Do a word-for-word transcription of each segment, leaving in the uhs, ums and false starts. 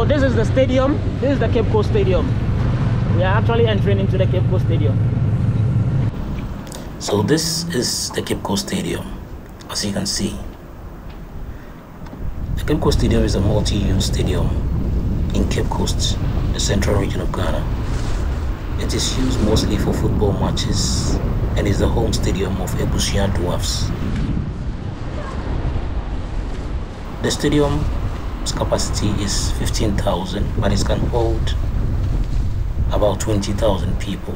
this is the stadium. This is the Cape Coast Stadium. We are actually entering into the Cape Coast Stadium. So this is the Cape Coast Stadium, as you can see. The Cape Coast Stadium is a multi-use stadium in Cape Coast, the central region of Ghana. It is used mostly for football matches and is the home stadium of Ebusua Dwarfs. The stadium's capacity is fifteen thousand, but it can hold about twenty thousand people.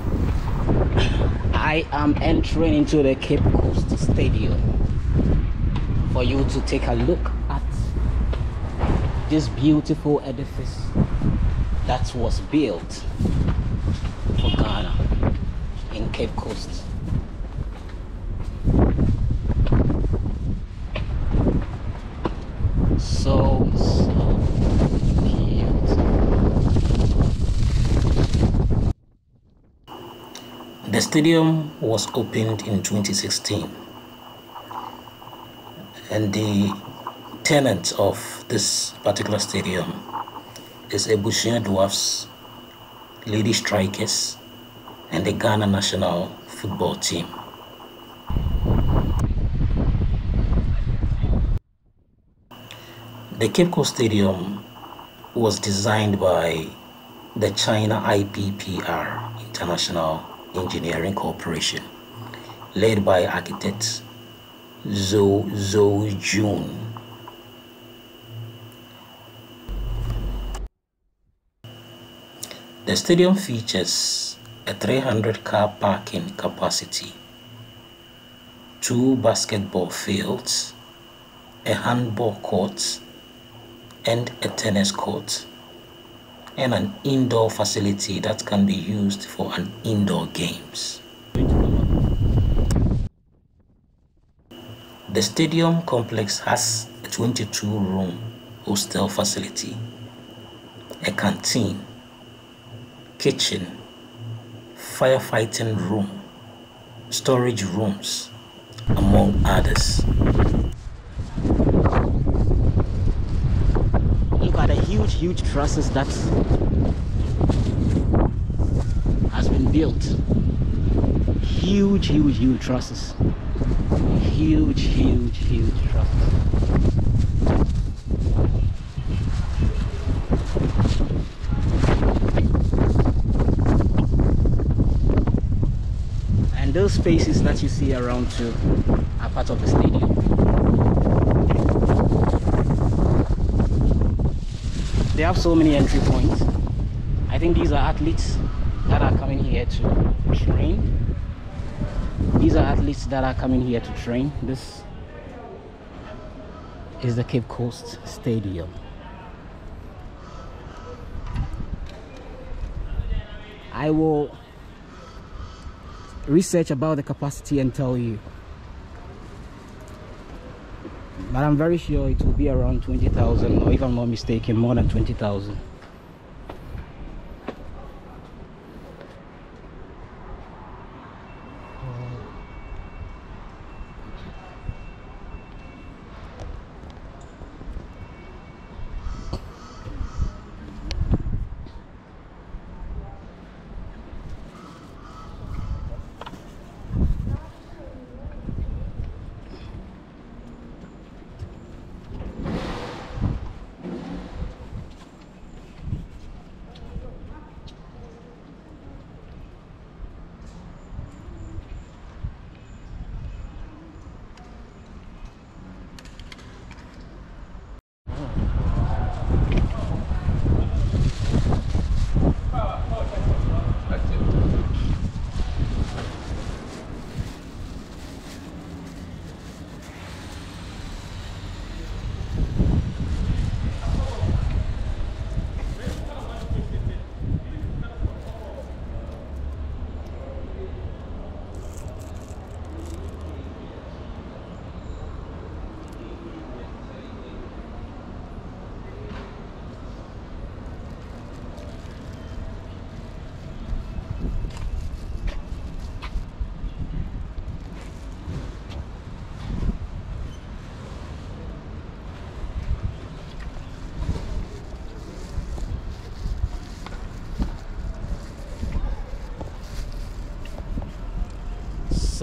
I am entering into the Cape Coast Stadium for you to take a look at this beautiful edifice that was built for Ghana in Cape Coast. So, so beautiful. The stadium was opened in twenty sixteen, and the tenant of this particular stadium is Ebusua Dwarfs, Lady Strikers, and the Ghana national football team. The Cape Coast Stadium was designed by the China I P P R International Engineering Corporation, led by architect Zhou Zhou Jun. The stadium features a three hundred car parking capacity, two basketball fields, a handball court, and a tennis court, and an indoor facility that can be used for an indoor games. The stadium complex has a twenty-two room hostel facility, a canteen, kitchen, firefighting room, storage rooms, among others. Look at the huge, huge trusses that has been built. Huge, huge, huge trusses. Huge, huge, huge trusses. And those spaces that you see around too are part of the stadium. They have so many entry points. I think these are athletes that are coming here to train. These are athletes that are coming here to train. This is the Cape Coast Stadium. I will research about the capacity and tell you, but I'm very sure it will be around twenty thousand, or if I'm not mistaken, more than twenty thousand.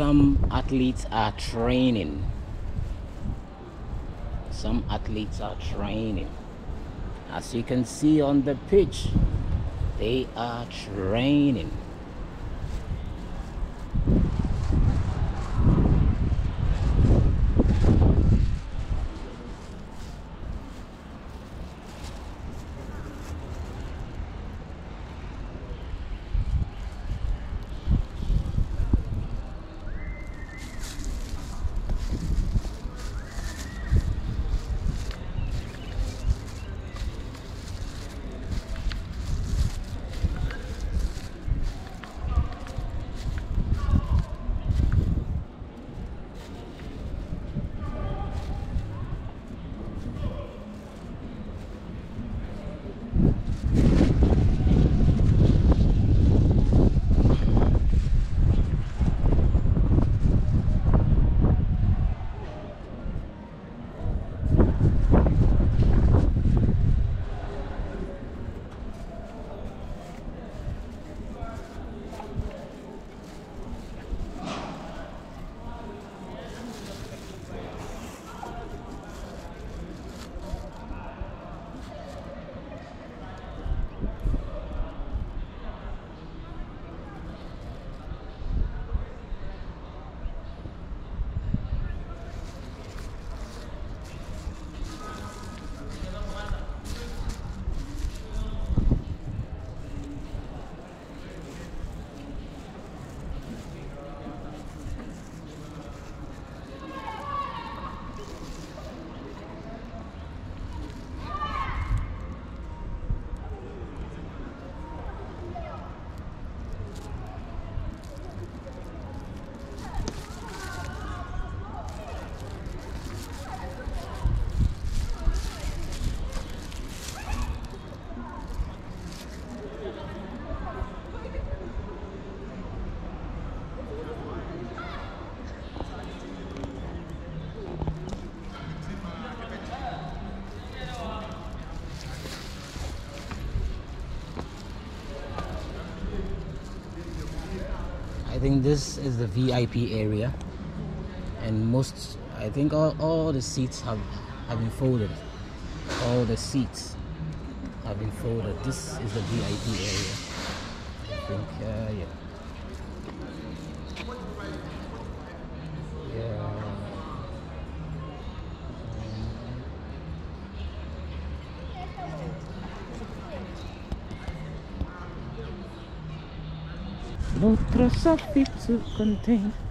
some athletes are training. Some athletes are training. As you can see on the pitch, they are training. I think this is the V I P area, and most, I think all, all the seats have, have been folded. All the seats have been folded. This is the V I P area. I think, uh, yeah. No trust of it to contain.